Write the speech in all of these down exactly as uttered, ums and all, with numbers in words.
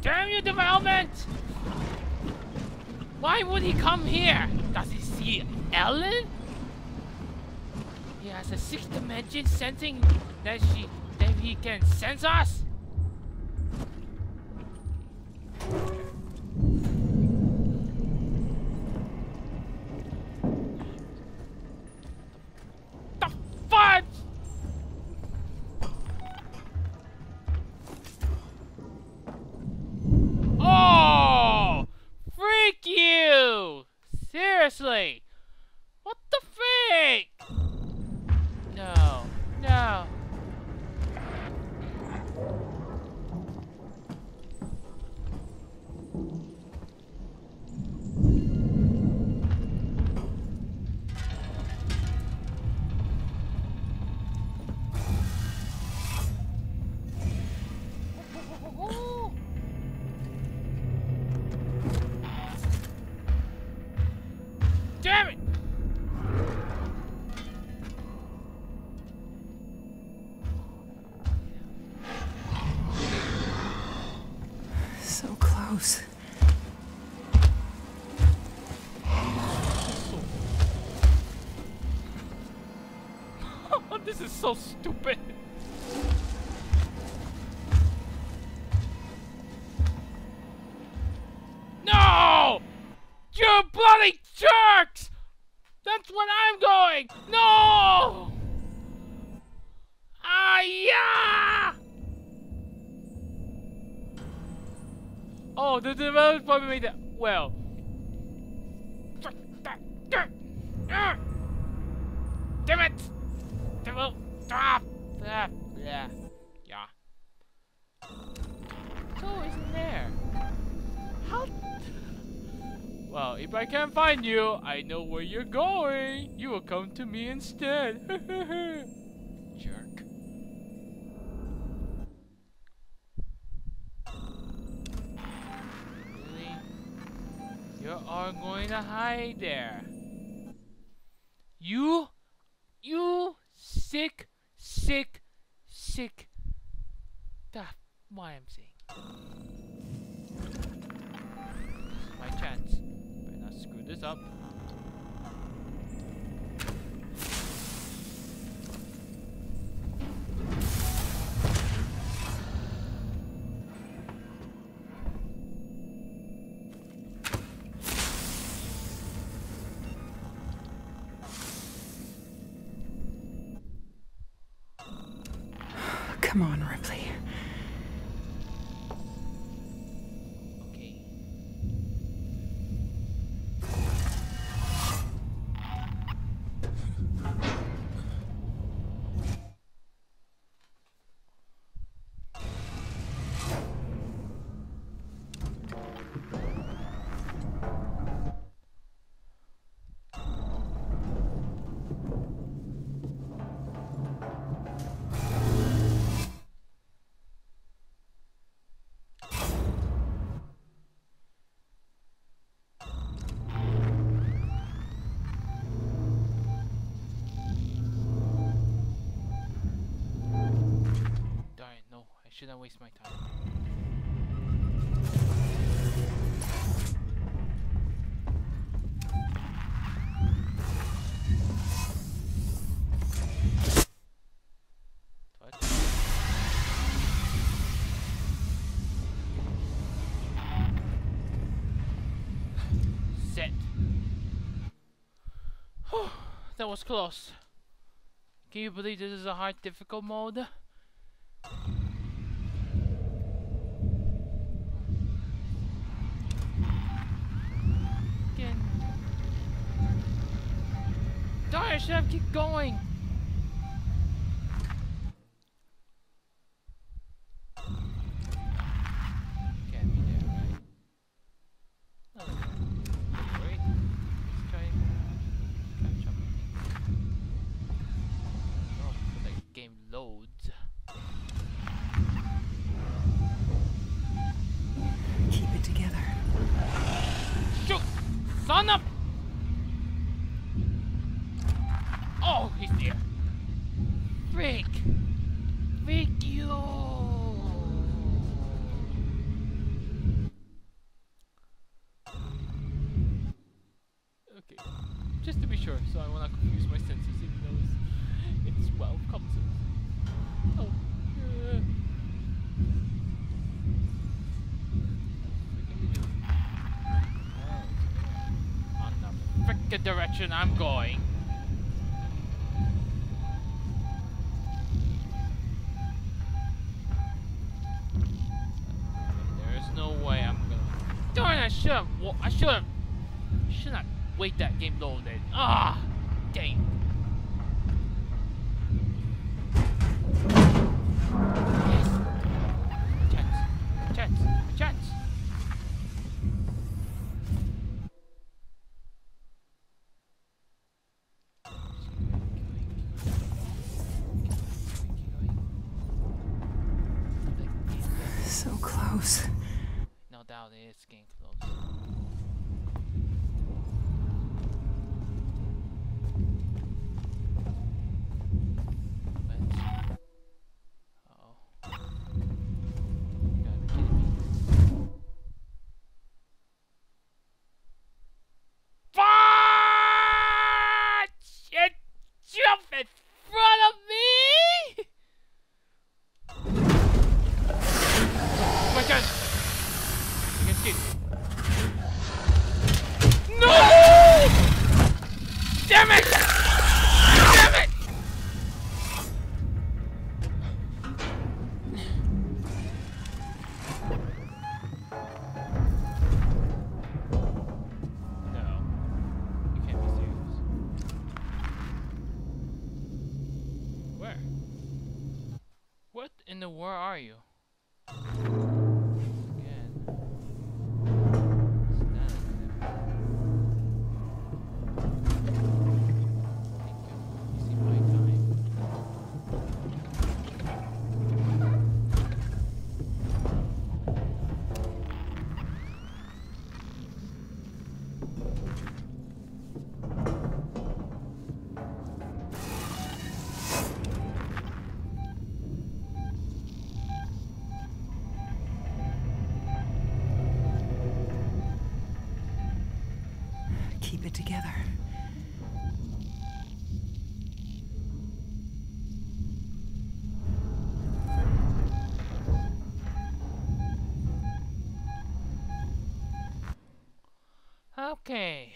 Damn you, development! Why would he come here? Does he see Ellen? He has a sixth dimension sensing that she that he can sense us? The fudge! Oh! Freak you! Seriously! What the freak? No, no. Damn it! So close. This is so stupid. No! You bloody jerks! That's what I'm going! No! Ah, yeah! Oh, the developers probably made that. Well. Damn it! Devil. Stop! Ah, yeah. Yeah. So isn't there? How? Well, if I can't find you, I know where you're going. You will come to me instead. Jerk. Really? You are going to hide there. You? You sick, sick, sick. That's why I'm saying. This is my chance. Better not screw this up. Come on, Ripley. Okay. Shouldn't waste my time. What? Set. That was close. Can you believe this is a hard difficult mode? Darn, I should have keep going. Can't be there, right? No, wait. Let's try. Catch up. Oh, so the game loads. Keep it together. Shoot! Son of. Oh, he's there. Freak. Freak you. so I will not confuse my senses, even though it's, it's twelve comes in. Oh, yeah. On the frickin' direction I'm going. There's no way I'm gonna. Darn! I should have. I should have. Should not wait that game loaded. Ah, dang. Yes. Chance. Chance. Chance. So close. No doubt it is getting close. Uh-oh. You gotta be kidding me. Fuck! It jumped in front of me! My God! I can see it. No! Damn it! Damn it! No. You can't be serious. Where? What in the world are you? Keep it together. Okay.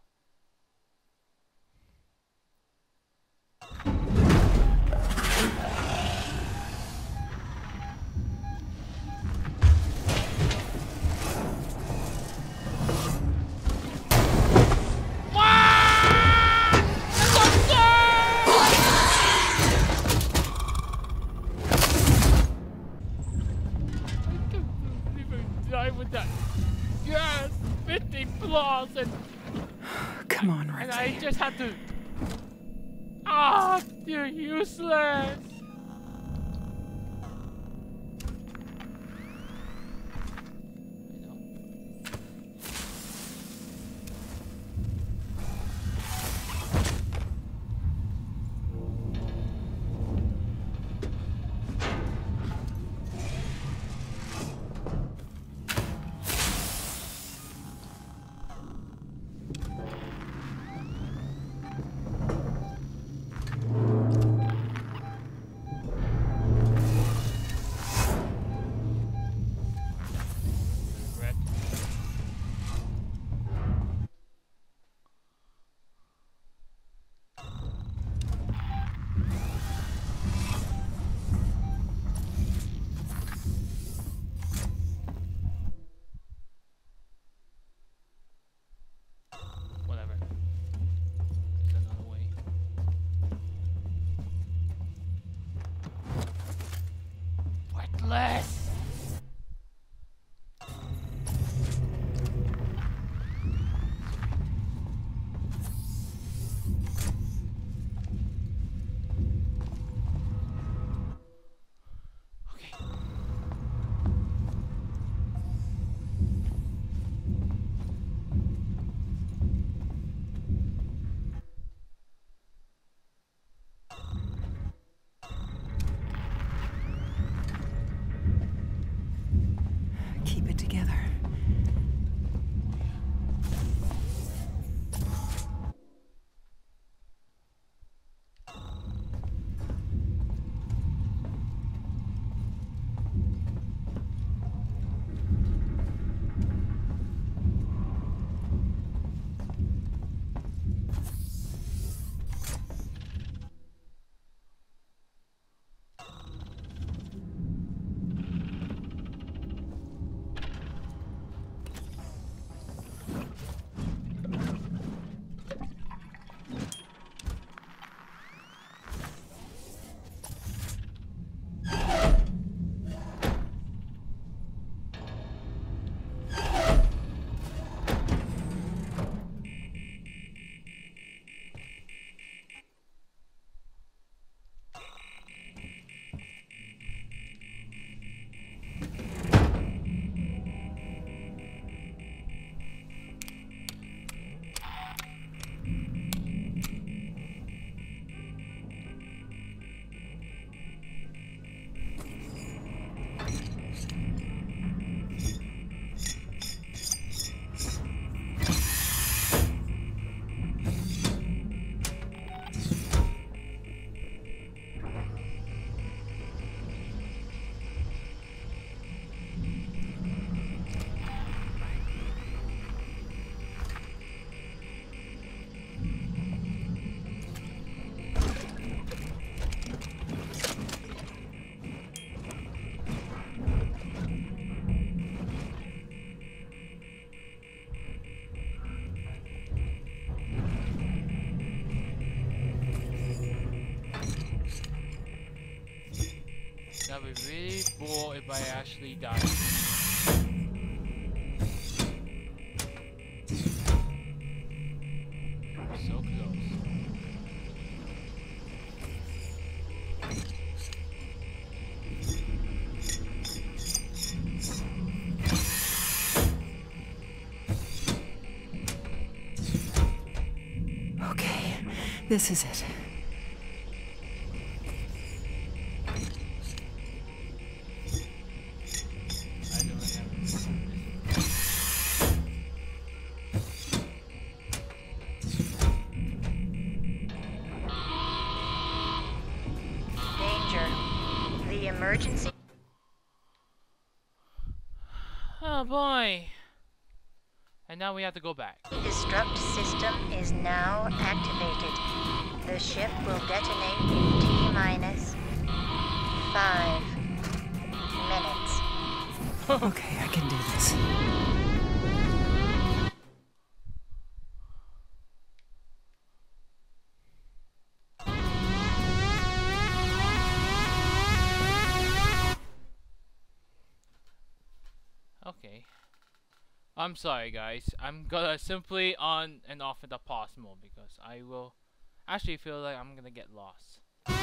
With that, yes, fifty plus, and Come on, and Ricky. I just had to. Ah, you're useless. I'll be really bored if I actually die. So close. Okay, this is it. I don't have Danger. The emergency Oh boy. And now we have to go back. destruct system is now activated. The ship will detonate in T minus five minutes. Okay, I can do this. Okay. I'm sorry guys. I'm gonna simply on and off with the pause mode because I will actually feel like I'm gonna get lost.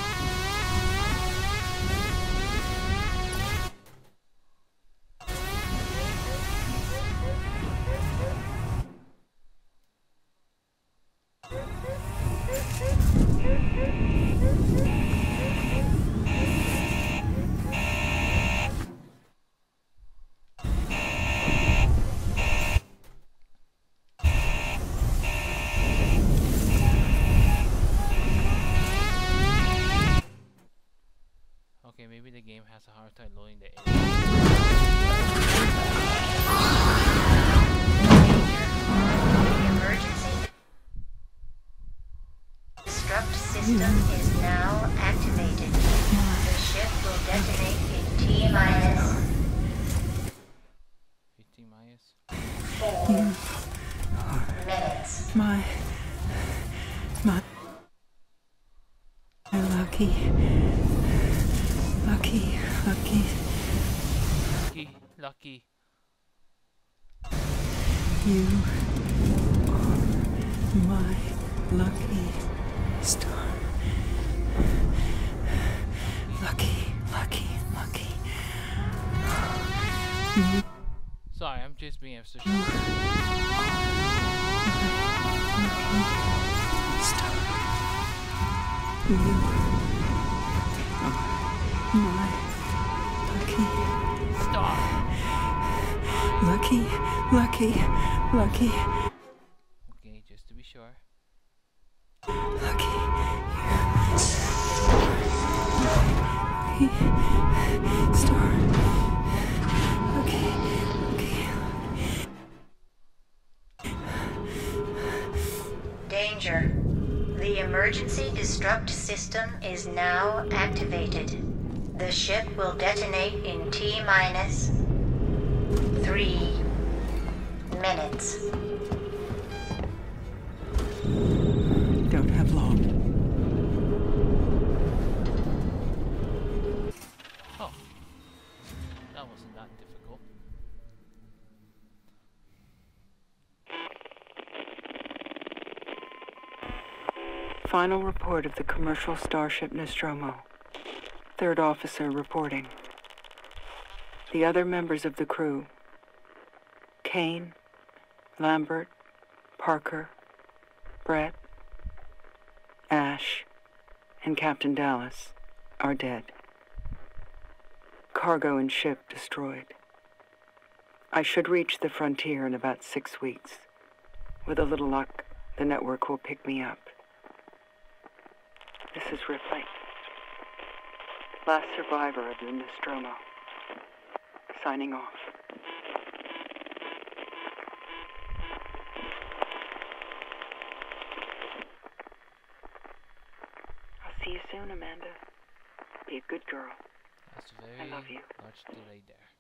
Okay, maybe the game has a hard time loading the A I. The emergency destruct system is now activated. The ship will detonate in T minus fifteen minus. four minutes. My... My... Lucky... Lucky... Lucky... Lucky, lucky. You are my lucky star. Lucky, lucky, lucky. You Sorry, I'm just being extra are my lucky star. You are my lucky, Stop. lucky, lucky, lucky, Okay, just to be sure. lucky. Lucky star. Okay, okay. Danger. The emergency destruct system is now activated. The ship will detonate in T minus three minutes. Don't have long. Oh. That wasn't that difficult. Final report of the commercial starship Nostromo. Third officer reporting. The other members of the crew, Kane, Lambert, Parker, Brett, Ash, and Captain Dallas, are dead. Cargo and ship destroyed. I should reach the frontier in about six weeks. With a little luck, the network will pick me up. This is Ripley, last survivor of the Nostromo. Signing off. I'll see you soon, Amanda. Be a good girl. That's very I love you. much delayed there.